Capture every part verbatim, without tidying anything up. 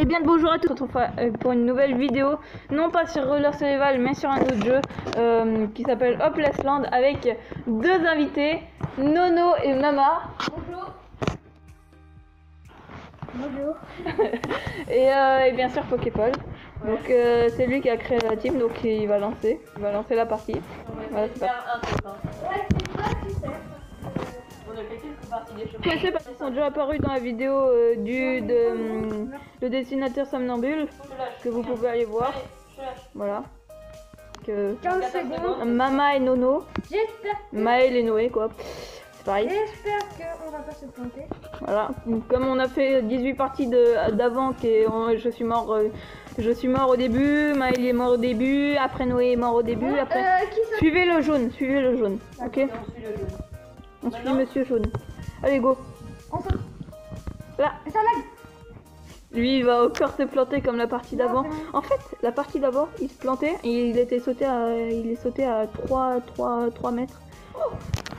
Et bien bonjour à tous, on se retrouve pour une nouvelle vidéo, non pas sur Roller Survival mais sur un autre jeu euh, qui s'appelle Hopeless Land avec deux invités, Nono et Mama. Bonjour. Bonjour. et, euh, et bien sûr Poképol. Ouais. Donc euh, c'est lui qui a créé la team, donc il va lancer, il va lancer la partie. Ouais, voilà, c'est pas... un truc, hein. Ouais, c'est pas tu sais. On a fait quelques parties des choses. Je sais parce qu'ils sont déjà apparus dans la vidéo euh, du de, euh, le dessinateur somnambule que vous pouvez aller voir. Voilà. Que quinze secondes. Mama et Nono. J'espère. Maël et Noé quoi. C'est pareil. J'espère qu'on va pas se planter. Voilà. Donc, comme on a fait dix-huit parties d'avant, que je suis mort. Euh, Je suis mort au début, Maël est mort au début, après Noé est mort au début, après... Euh, qui ça... Suivez le jaune, suivez le jaune, ok? On suit le jaune. On suit Maintenant Monsieur Jaune. Allez, go. On saute. Là. Ça lag. Lui, il va encore se planter comme la partie d'avant. En fait, la partie d'avant, il se plantait et il était sauté à... Il est sauté à trois, trois, trois mètres. Oh.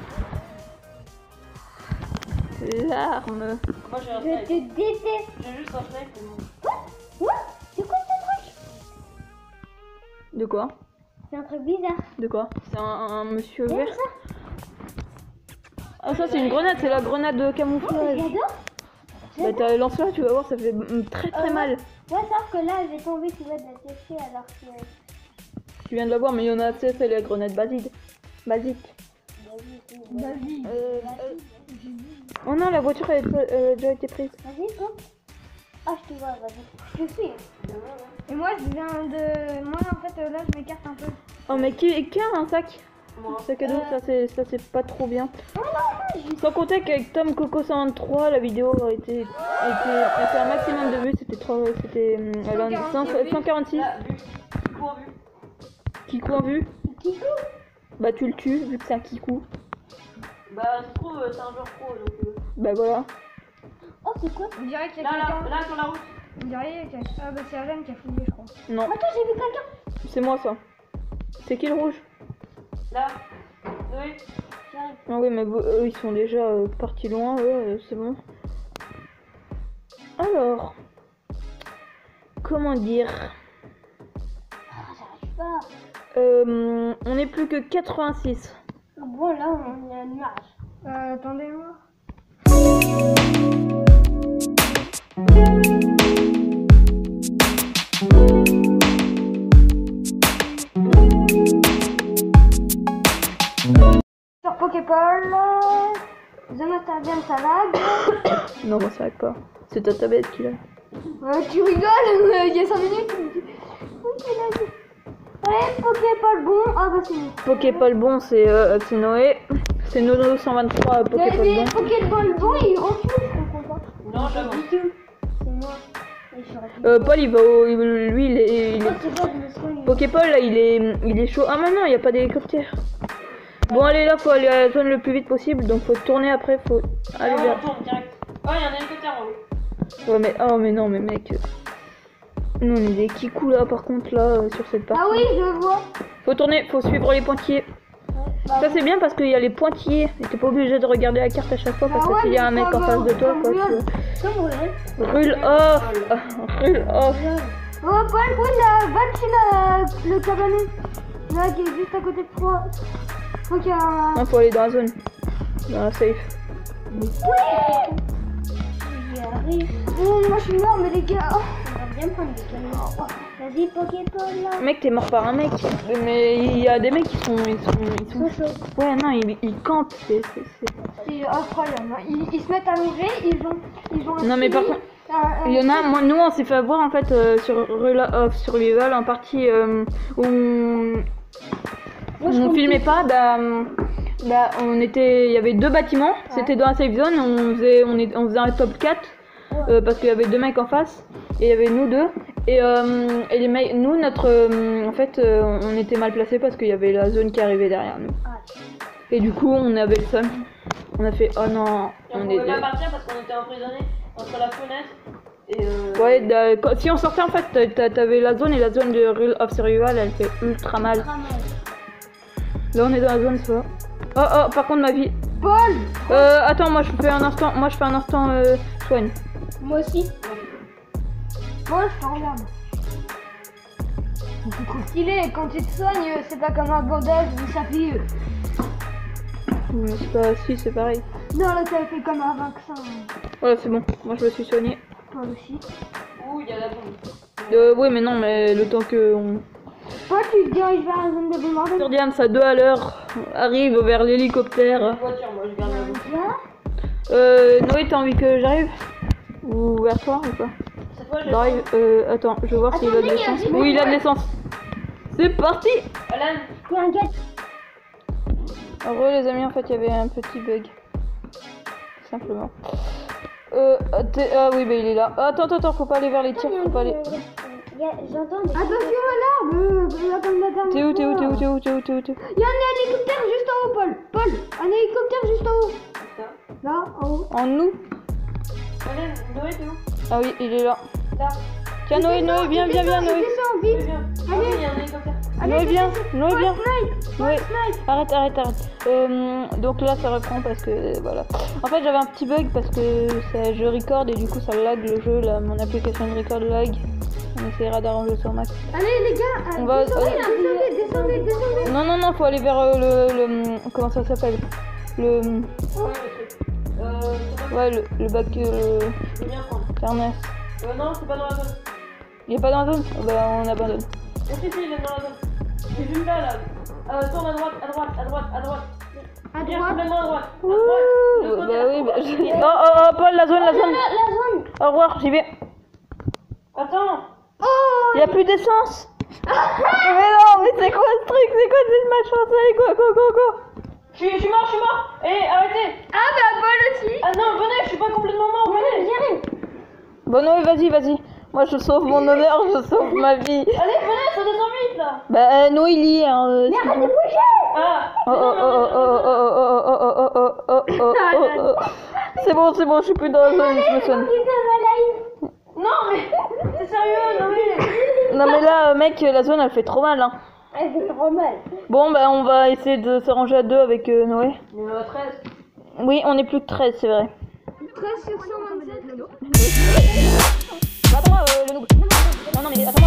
Larme. Moi, j'ai un Je te déteste. J'ai juste un snake, c'est bon. What? C'est quoi ce truc? De quoi? C'est un truc bizarre. De quoi? C'est un, un monsieur Et vert. ça? Ah ça c'est une grenade, c'est la grenade de camouflage. Oh, bah t'as lancé là, tu vas voir, ça fait très très euh, mal. Ouais, sauf que là j'ai pas envie que tu vas de la tester alors que... Tu viens de la voir, mais il y en a assez, c'est la grenade basique. Basique. Vas-y. Euh, euh... Oh non, la voiture elle, elle a déjà été prise. Vas-y, toi. Ah, je te vois, vas-y. Je suis. Et moi, je viens de... Moi, en fait, là, je m'écarte un peu. Oh, mais qui, qui a un sac? Moi. Un sac à dos, Euh... ça c'est ça c'est pas trop bien. Non, non, non, je... Sans compter qu'avec Tom Coco cent vingt-trois, la vidéo a été, a été, a fait un maximum de vues, c'était trois, c'était cent quarante-six. Là, vu. Kikou en vue. Kikou en vue? Kikou? Bah tu le tues, vu que c'est un Kikou. Bah, ça se trouve, c'est un joueur pro, donc... Euh... Bah voilà. Oh, c'est quoi? On dirait qu'il y a là, quelqu'un... là, là, sur la route. On dirait qu'il y a... Ah, bah c'est Alan qui a fouillé, je crois. Non. Attends, j'ai vu quelqu'un. C'est moi ça. C'est qui le rouge? Là. Oui. J'arrive. Ah oui, mais eux ils sont déjà euh, partis loin, eux, euh, c'est bon. Alors, comment dire? Ah, j'arrive pas. Euh, on est plus que quatre-vingt-six. Bon, là, on est à un nuage. Euh, attendez-moi. Sur Poképol, Jonathan bien ça lag. Non, moi ça va pas. C'est ta tablette qui l'a. Ouais, tu rigoles, il y a cinq minutes. Oui, tu l'as dit. Ouais, Poképol bon. Ah bah c'est nous. Poképol bon, c'est euh, Noé. C'est Nono cent vingt-trois euh, Poképol Les bon. Pokéball bon, ils refusent, je comprends pas. Non, j'avance. C'est moi. Euh, Paul il va au... il- lui il est... Il est... Oh, c'est bon, je me soigne. Poképol là il est... il est chaud. Ah mais non, il n'y a pas d'hélicoptère. Bon allez là, faut aller à la zone le plus vite possible, donc faut tourner après, faut... Allez Ah, là. on tourne direct. Oh, il y a un hélicoptère en haut. Ouais mais... Oh mais non mais mec... Nous on est des kikous là par contre là, euh, sur cette partie. Ah oui, je vois. Faut tourner, faut suivre les pointillés. Bah, Ça c'est bien parce qu'il y a les pointillés. Et t'es pas obligé de regarder la carte à chaque fois parce Ah que ouais, s'il y a un mais mec en comme, face de toi, comme quoi. Ruel. tu- Comme Ruel. Brûle off. Brûle off. Oh, Paul, Paul, là, va chez la, le cabanon. Là, qui est juste à côté de toi. Faut qu'il y a un... Non, faut aller dans la zone. Dans la safe. Oui. J'y arrive. Oh, moi je suis mort, mais les gars... Oh, on va bien prendre des camions. Oh, vas-y, Poképol, là. Mec, t'es mort par un mec. Mais il y a des mecs qui sont... Ils sont... Ils Ils sont... sont chauds. Ouais, non, ils, ils campent. C'est... c'est- c'est- C'est incroyable. Hein. Ils, ils se mettent à manger, ils ont... Ils ont un Non, mais par suivi, contre... un- un Il y en a, suivi. moi, nous on s'est fait avoir en fait euh, sur Rela of Survival en partie euh, où on, Moi, je on compte filmait tout. pas. Bah, bah, on était, il y avait deux bâtiments, c'était dans la safe zone, on faisait, on, est, on faisait un top quatre euh, parce qu'il y avait deux mecs en face et il y avait nous deux. Et, euh, et les mecs, nous notre, euh, en fait, euh, on était mal placés parce qu'il y avait la zone qui arrivait derrière nous. Ah. Et du coup, on avait le seum. On a fait, oh non, Et on on pouvait est. pas partir parce qu'on était emprisonnés entre la fenêtre et euh... Ouais, da- quand- si on sortait en fait, t'a- t'avais la zone et la zone de Real of Survival, elle fait ultra mal. Très mal. Là, on est dans la zone, ça va. Oh, oh, par contre, ma vie. Paul. Euh, attends, moi je fais un instant, moi je fais un instant euh, soigne. Moi aussi. Bon, je te regarde. C'est trop stylé, quand tu te soignes, c'est pas comme un bandage où ça fait... Mais c'est pas... Si, c'est pareil. Non, là, ça fait comme un vaccin. Voilà, c'est bon. Moi, je me suis soigné. Toi aussi. Ouh, il y a la bombe. Euh, oui, mais non, mais le temps que on... Toi, tu te diriges vers la zone de bombardement. Sur Diams à deux à l'heure, arrive vers l'hélicoptère. Voiture, moi je garde la bombe. Euh, Noé, t'as envie que j'arrive? Ou vers toi ou pas? Cette fois, je Drive, euh, attends, je vais voir s'il a de Attendez, l'essence. il y a- Oui, il a de l'essence. C'est parti! Alan, Il y a un gars. Heureux les amis, en fait, il y avait un petit bug. Tout simplement. Euh, ah oui, bah il est là. Attends, attends, attends, faut pas aller vers les tirs, faut pas aller... J'entends. Attention à l'arbre. Là, comme la dernière T'es où, t'es où, t'es où, fois. t'es où, t'es où, t'es où, t'es où? Il y a un hélicoptère juste en haut, Paul. Paul, un hélicoptère juste en haut. ça. Là, en haut. En nous? Alan, Noé, t'es où? Ah oui, il est là. Là. Tiens, Noé, Il Noé, descend, viens, il viens, viens, descend, Noé. il descend, Noé, vite. viens. Ah Allez. oui, il y a un hélicoptère. Allez, Noé, viens, descends. Noé, viens. Snipe, Noé. snipe. Arrête, arrête, arrête. Euh, donc là, ça reprend parce que voilà. En fait, j'avais un petit bug parce que ça, je record et du coup, ça lag le jeu. Là, mon application de record lag. On essaiera d'arranger ça au max. Allez, les gars, euh, On va- descendez, euh, descendez, descendez, descendez. Non, non, non, faut aller vers euh, le, le. Comment ça s'appelle? Le. Ouais, le truc. Euh, c'est pas... Ouais, le, le bac. Euh, Je veux bien prendre. Ernest. Euh, non, c'est pas dans la zone. Il est pas dans la zone? Oh, bah, on abandonne. Oh, si, si, il est dans la zone. C'est juste là, là. Euh, tourne à droite, à droite, à droite, à droite. À Viens droite. complètement à droite. À Ouh, droite. Le bah côté oui, bah. à Je... droite. Oh, oh, oh, Paul, la zone, la La, zone. la zone. Au revoir, j'y vais. Attends. Oh. Il y a plus d'essence. Mais non, mais c'est quoi ce truc? C'est quoi cette machin? Allez, go, go, go, go. Je suis, je suis mort, je suis mort. Eh, arrêtez. Ah bah Paul aussi. Ah non, venez, je suis pas complètement mort, venez. J'arrive. Bon, Noé, vas-y, vas-y. Moi, je sauve mon honneur, je sauve ma vie. Allez, venez, ça descend vite là. Bah, euh, Noé, il y est, hein. euh, Mais c'est arrête de bon. bouger. Ah. Oh, oh, oh, oh, oh, oh, oh, oh, oh, oh, oh, oh, oh, oh, oh, oh. C'est bon, c'est bon, je suis plus dans la zone, je me sonne. Non, mais c'est sérieux, non mais. Non, mais là, euh, mec, la zone, elle fait trop mal, hein. Elle fait trop mal. Bon, bah, on va essayer de s'arranger à deux avec euh, Noé. Numéro treize. Oui, on est plus que treize, c'est vrai. treize sur cent vingt-sept. Attends, euh, le noob. Non, non, mais attends.